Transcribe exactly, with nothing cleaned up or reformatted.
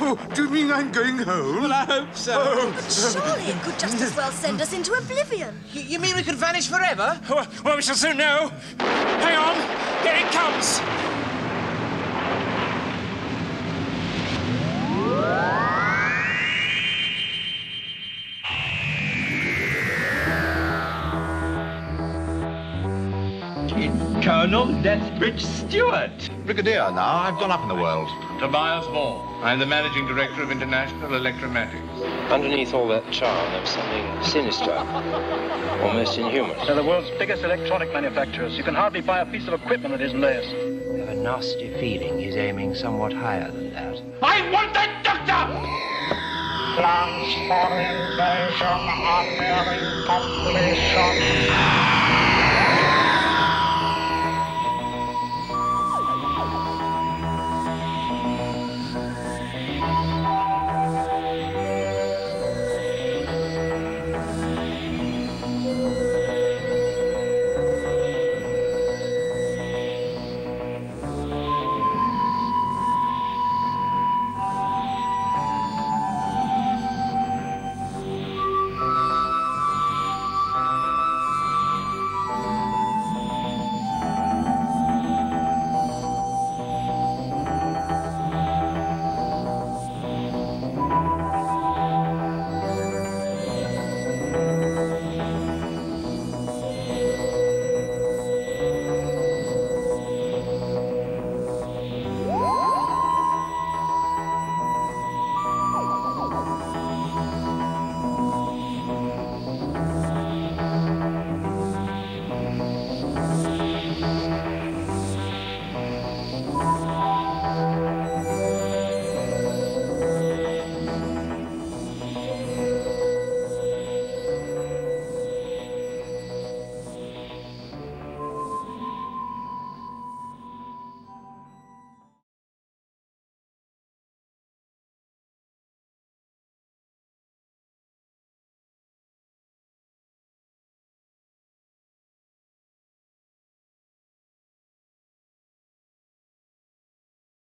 Oh, do you mean I'm going home? Well, I hope so. Oh. But surely it could just as well send us into oblivion. You, you mean we could vanish forever? Well, well, we shall soon know. Hang on, here it comes. Colonel Lethbridge Stewart. Brigadier now. I've gone up in the world. Tobias Vaughan. I'm the managing director of International Electromatics. Underneath all that charm, there was something sinister, almost inhuman. They're the world's biggest electronic manufacturers. You can hardly buy a piece of equipment that isn't theirs. I have a nasty feeling he's aiming somewhat higher than that. I want that doctor! Plans for invasion of the population.